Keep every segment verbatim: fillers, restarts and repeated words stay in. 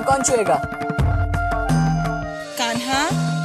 कौन छुएगा? कान्हा,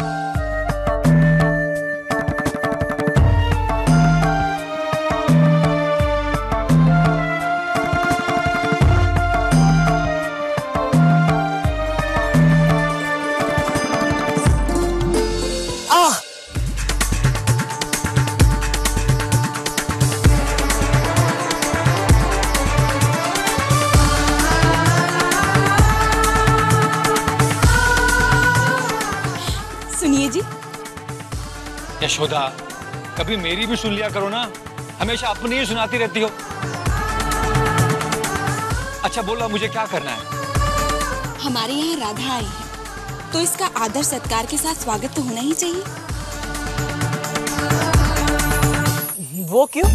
यशोदा, कभी मेरी भी सुन लिया करो ना, हमेशा अपनी ही सुनाती रहती हो। अच्छा बोलो, मुझे क्या करना है? हमारे यहाँ राधा आई है, तो इसका आदर सत्कार के साथ स्वागत तो होना ही चाहिए। वो क्यों?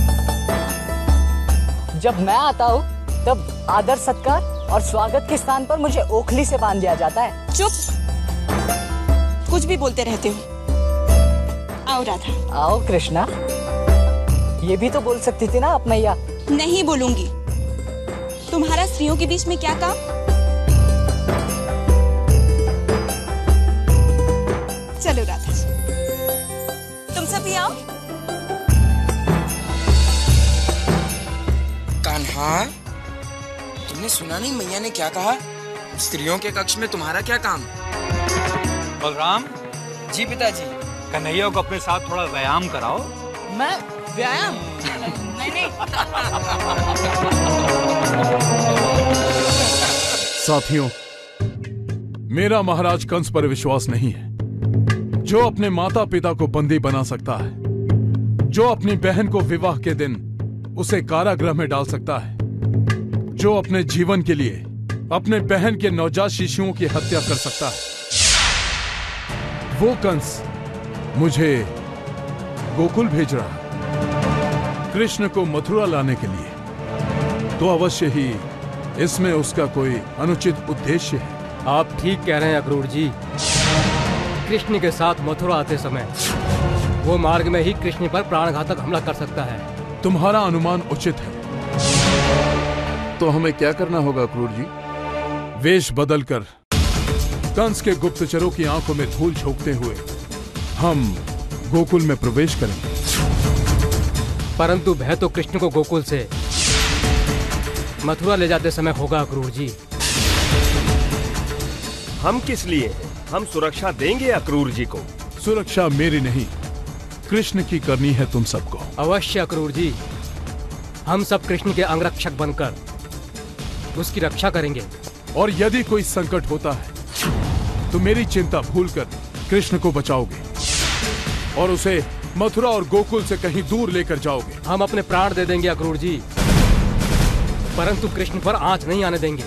जब मैं आता हूँ तब आदर सत्कार और स्वागत के स्थान पर मुझे ओखली से बांध दिया जाता है। चुप, कुछ भी बोलते रहते हो। आओ राधा। आओ कृष्णा, ये भी तो बोल सकती थी ना आप मैया। नहीं बोलूंगी। तुम्हारा स्त्रियों के बीच में क्या काम? चलो राधा, तुम सब भी आओ। कान्हा, तुमने सुना नहीं मैया ने क्या कहा? स्त्रियों के कक्ष में तुम्हारा क्या काम? बलराम जी पिताजी। कन्हैया को अपने साथ थोड़ा व्यायाम कराओ। मैं व्यायाम? नहीं नहीं। साथियों, मेरा महाराज कंस पर विश्वास नहीं है, जो अपने माता पिता को बंदी बना सकता है, जो अपनी बहन को विवाह के दिन उसे कारागृह में डाल सकता है, जो अपने जीवन के लिए अपने बहन के नवजात शिशुओं की हत्या कर सकता है। वो कंस मुझे गोकुल भेज रहा है कृष्ण को मथुरा लाने के लिए, तो अवश्य ही इसमें उसका कोई अनुचित उद्देश्य है। आप ठीक कह रहे हैं अक्रूर जी। कृष्ण के साथ मथुरा आते समय वो मार्ग में ही कृष्ण पर प्राणघातक हमला कर सकता है। तुम्हारा अनुमान उचित है। तो हमें क्या करना होगा अक्रूर जी? वेश बदलकर कंस के गुप्तचरों की आंखों में धूल झोंकते हुए हम गोकुल में प्रवेश करेंगे। परंतु भय तो कृष्ण को गोकुल से मथुरा ले जाते समय होगा अक्रूर जी। हम किस लिए? हम सुरक्षा देंगे अक्रूर जी को। सुरक्षा मेरी नहीं, कृष्ण की करनी है तुम सबको। अवश्य अक्रूर जी, हम सब कृष्ण के अंगरक्षक बनकर उसकी रक्षा करेंगे। और यदि कोई संकट होता है तो मेरी चिंता भूलकर कृष्ण को बचाओगे और उसे मथुरा और गोकुल से कहीं दूर लेकर जाओगे। हम अपने प्राण दे देंगे अक्रूर जी, परंतु कृष्ण पर आंच नहीं आने देंगे।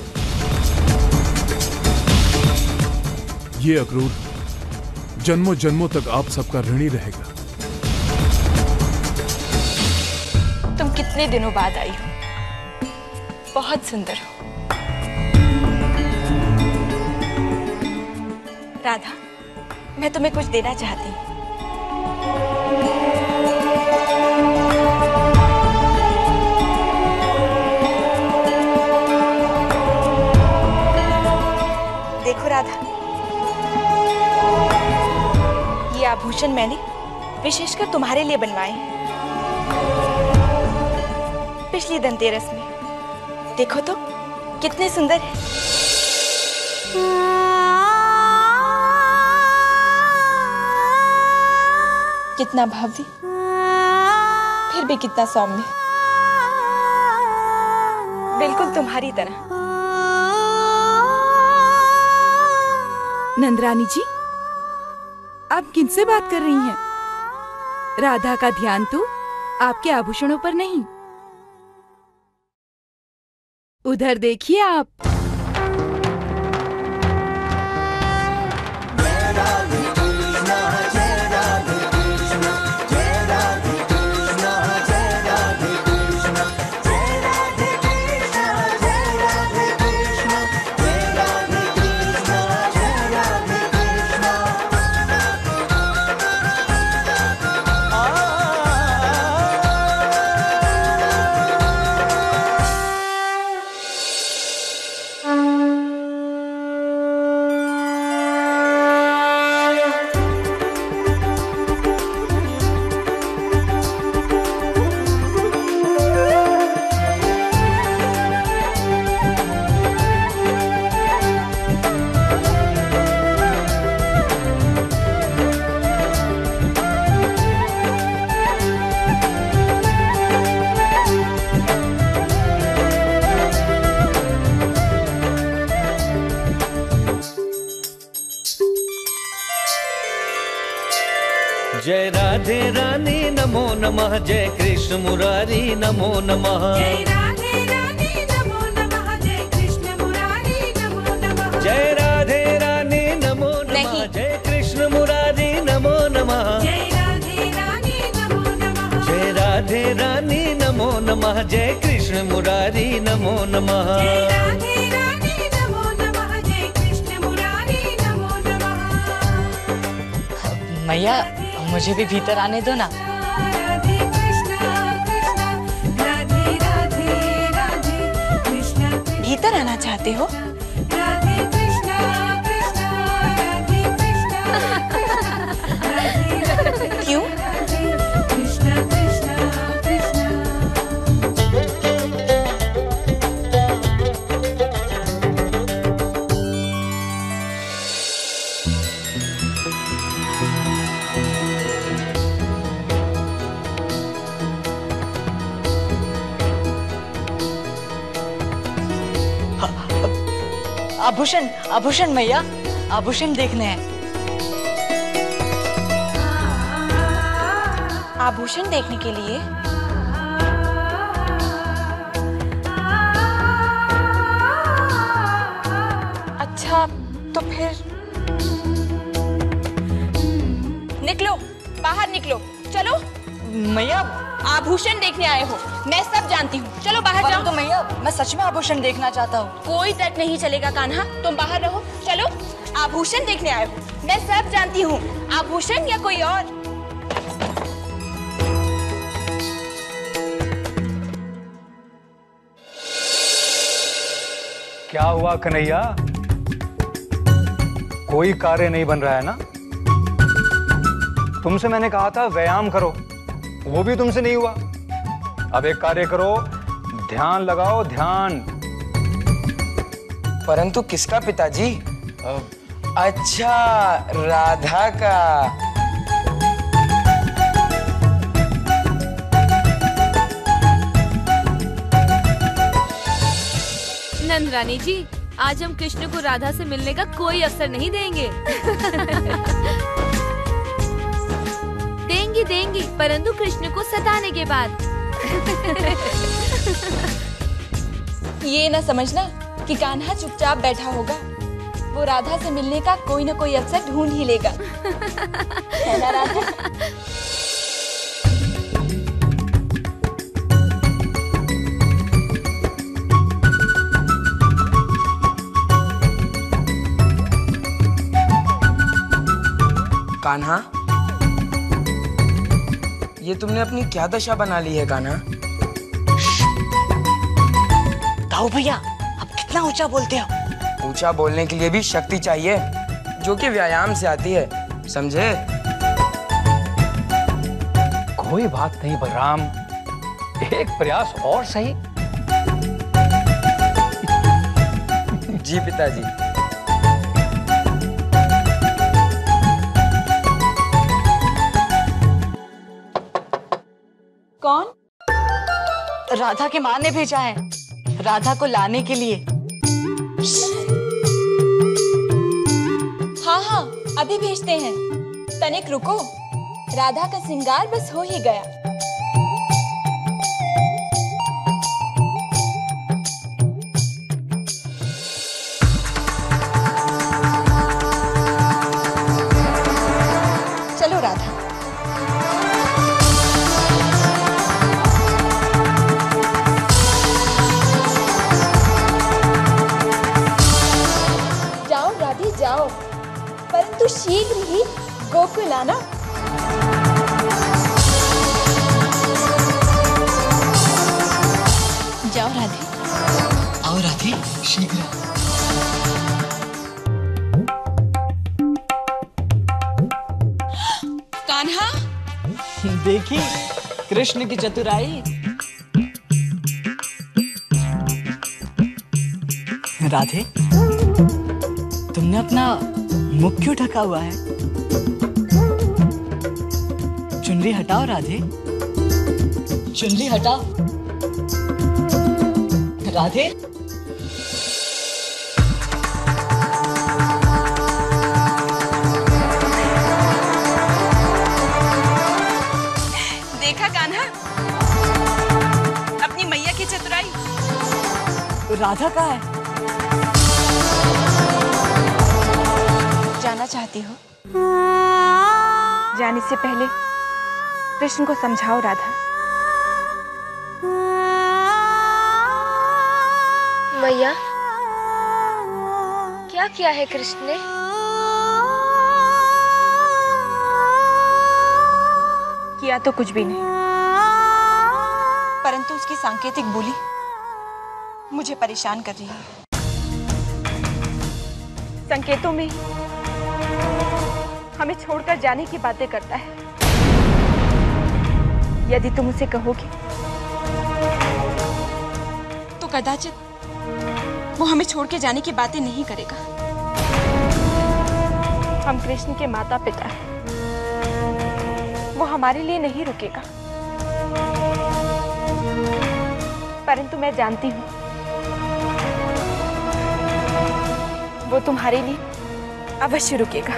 ये अक्रूर जन्मों जन्मों तक आप सबका ऋणी रहेगा। तुम कितने दिनों बाद आई हो, बहुत सुंदर हो। राधा, मैं तुम्हें कुछ देना चाहती हूँ। देखो राधा, ये आभूषण मैंने विशेषकर तुम्हारे लिए बनवाए हैं। पिछली धनतेरस में। देखो तो कितने सुंदर है। कितना भव्य, फिर भी कितना सौम्य, बिल्कुल तुम्हारी तरह। नंदरानी जी, आप किनसे बात कर रही हैं? राधा का ध्यान तो आपके आभूषणों पर नहीं, उधर देखिए आप। जय राधे रानी नमो नमः, जय कृष्ण मुरारी नमो नमः, जय राधे रानी नमो नमः, जय कृष्ण मुरारी नमो नमः, जय राधे रानी नमो नमः, जय कृष्ण मुरारी नमो नमः, जय राधे रानी नमो नमः, जय राधे रानी नमो नमः, जय कृष्ण मुरारी नमो नमः, जय राधे रानी नमो नमः, जय कृष्ण मुरारी नमो नमः। मैया मुझे भी भीतर आने दो ना। राधे कृष्णा कृष्णा, राधे राधे राधे कृष्णा, भीतर आना चाहते हो? राधे कृष्णा कृष्णा, राधे कृष्णा, राधे राधे, क्यों? कृष्णा कृष्णा कृष्णा। आभूषण आभूषण मैया, आभूषण देखने हैं। आभूषण देखने के लिए? अच्छा तो फिर निकलो, बाहर निकलो, चलो। मैया आभूषण देखने आए हो, मैं सब जानती हूँ, चलो बाहर जाओ। तो मैया मैं सच में आभूषण देखना चाहता हूँ। कोई तर्क नहीं चलेगा कान्हा, तुम बाहर रहो, चलो। आभूषण देखने आए हो, मैं सब जानती हूँ, आभूषण या कोई और। क्या हुआ कन्हैया, कोई कार्य नहीं बन रहा है ना? तुमसे मैंने कहा था व्यायाम करो, वो भी तुमसे नहीं हुआ। अब एक कार्य करो, ध्यान लगाओ, ध्यान। परंतु किसका पिताजी? अच्छा, राधा का। नंद रानी जी, आज हम कृष्ण को राधा से मिलने का कोई अवसर नहीं देंगे। देंगी देंगी, परंतु कृष्ण को सताने के बाद। ये ना समझना कि कान्हा चुपचाप बैठा होगा, वो राधा से मिलने का कोई ना कोई अवसर ढूंढ ही लेगा। है ना राधा? कान्हा, ये तुमने अपनी क्या दशा बना ली है कान्हा? ताऊ भैया, अब कितना ऊंचा बोलते हो? ऊंचा बोलने के लिए भी शक्ति चाहिए, जो कि व्यायाम से आती है, समझे? कोई बात नहीं बलराम, एक प्रयास और सही। जी पिताजी। कौन? राधा के माँ ने भेजा है, राधा को लाने के लिए। हाँ हाँ, अभी भेजते हैं। तनिक रुको, राधा का श्रृंगार बस हो ही गया। चलो राधा। जाओ राधे जाओ, परंतु शीघ्र ही गोकुल आना। जाओ राधे। आओ राधे, शीघ्र। कान्हा, देखी कृष्ण की चतुराई। राधे, तुमने अपना मुख क्यों ढका हुआ है? चुनरी हटाओ राधे, चुनरी हटाओ। राधे, राधा कहाँ है? जाना चाहती हो? जाने से पहले कृष्ण को समझाओ राधा। मैया, क्या किया है कृष्ण ने? किया तो कुछ भी नहीं, परंतु उसकी सांकेतिक बोली मुझे परेशान कर रही है। संकेतों में हमें छोड़कर जाने की बातें करता है। यदि तुम उसे कहोगे तो कदाचित वो हमें छोड़ के जाने की बातें नहीं करेगा। हम कृष्ण के माता पिता हैं, वो हमारे लिए नहीं रुकेगा। परंतु मैं जानती हूँ वो तुम्हारे लिए अवश्य रुकेगा।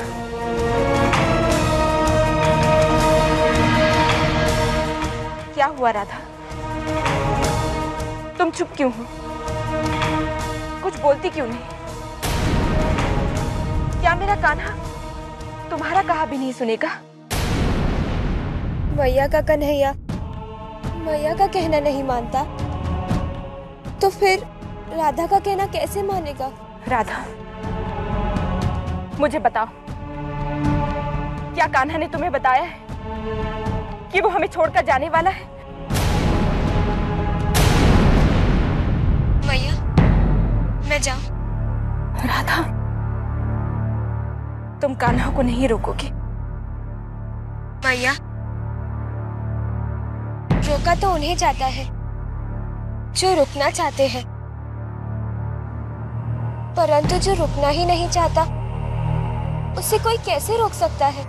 क्या हुआ राधा, तुम चुप क्यों हो? कुछ बोलती क्यों नहीं? क्या मेरा कान्हा तुम्हारा कहा भी नहीं सुनेगा? मैया का कन्हैया मैया का कहना नहीं मानता तो फिर राधा का कहना कैसे मानेगा? राधा, मुझे बताओ, क्या कान्हा ने तुम्हें बताया है कि वो हमें छोड़कर जाने वाला है? मैया, मैं जाऊं? राधा, तुम कान्हा को नहीं रोकोगे? मैया, रोका तो उन्हें जाता है जो रुकना चाहते हैं, परंतु जो रुकना ही नहीं चाहता उसे कोई कैसे रोक सकता है?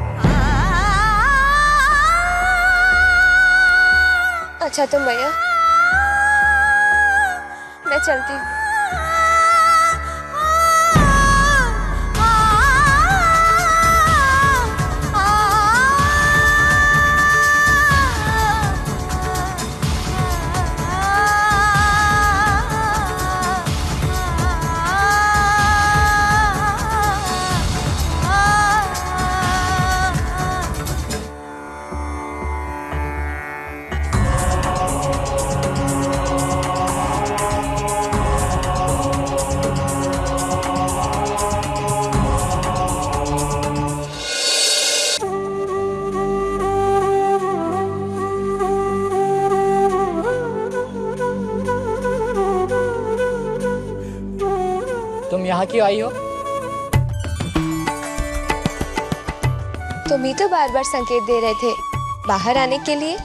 अच्छा तो मैया, मैं चलती हूँ। तुम यहाँ क्यों आई हो? तुम ही तो बार बार संकेत दे रहे थे बाहर आने के लिए।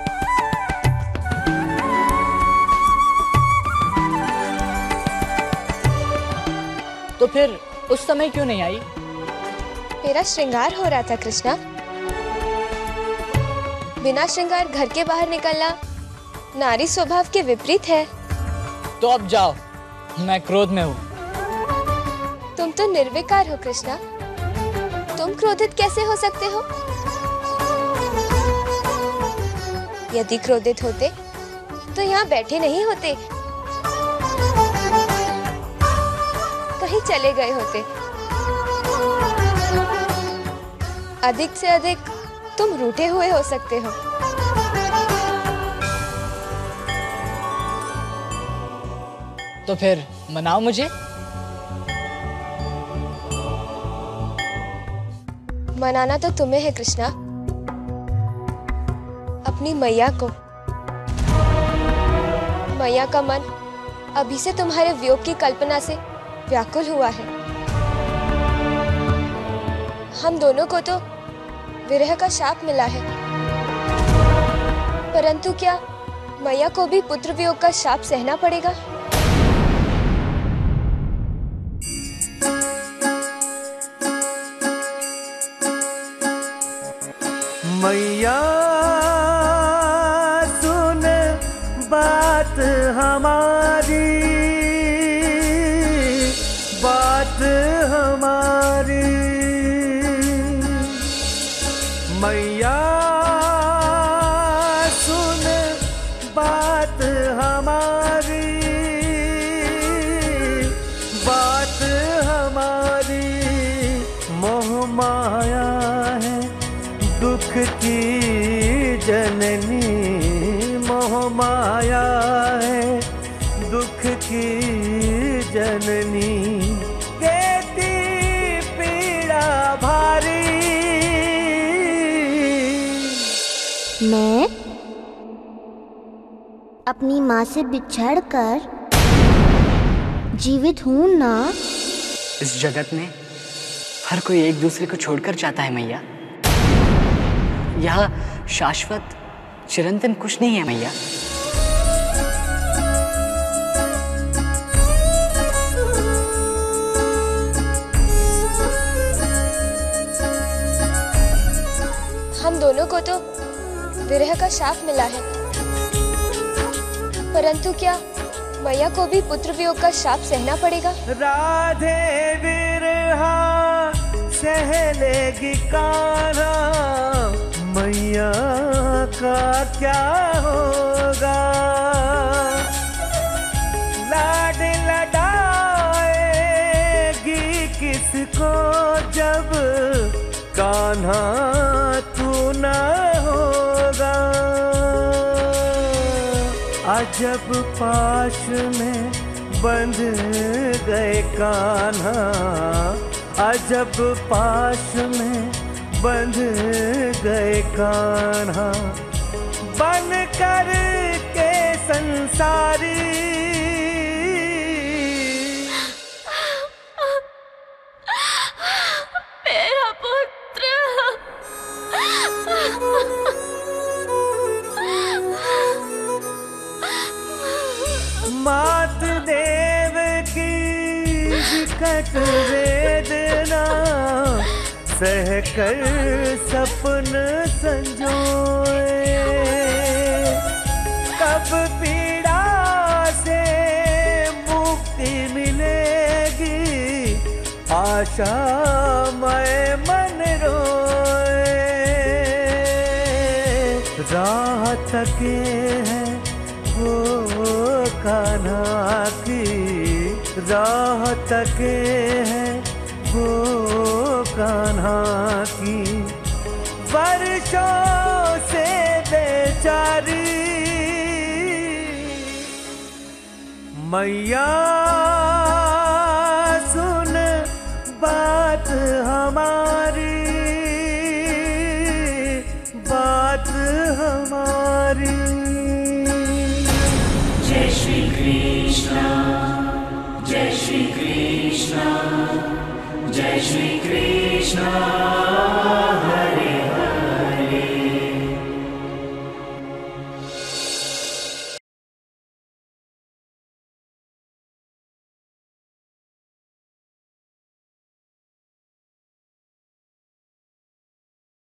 तो फिर उस समय क्यों नहीं आई? मेरा श्रृंगार हो रहा था कृष्णा। बिना श्रृंगार घर के बाहर निकलना नारी स्वभाव के विपरीत है। तो अब जाओ, मैं क्रोध में हूँ। तुम तो निर्विकार हो कृष्णा, तुम क्रोधित कैसे हो सकते हो? यदि क्रोधित होते तो यहाँ बैठे नहीं होते, कहीं चले गए होते। अधिक से अधिक तुम रूठे हुए हो सकते हो। तो फिर मनाओ मुझे। मनाना तो तुम्हें है कृष्णा, अपनी मैया को। मैया का मन अभी से तुम्हारे वियोग की कल्पना से व्याकुल हुआ है। हम दोनों को तो विरह का शाप मिला है, परंतु क्या मैया को भी पुत्र वियोग का शाप सहना पड़ेगा? मैया सुन बात हमारी, बात हमारी। मैया सुन बात हमारी, की जननी मोह माया है, दुख की जननी देती पीड़ा भारी। मैं अपनी माँ से बिछड़कर जीवित हूँ ना। इस जगत में हर कोई एक दूसरे को छोड़कर जाता है मैया। यहाँ शाश्वत चिरंतन कुछ नहीं है मैया। हम दोनों को तो विरह का शाप मिला है, परंतु क्या मैया को भी पुत्र वियोग का शाप सहना पड़ेगा? राधे विरहा सह लेगी कान्हा, मैया का क्या होगा? लाड लड़ाएगी किसको जब कान्हा तू न होगा? अजब पाश में बंध गए कान्हा, अजब पाश में बंध गए कान्हा, बन कर के संसारी। मेरा पुत्र। मात देव की विकट वेदना सहकर सपन संजोए, कब पीड़ा से मुक्ति मिलेगी, आशा मैं मन रोए। राह तके हैं वो कान्हा की, राह तके हैं वो कान्हा की, वर्षों से बेचारी। मैया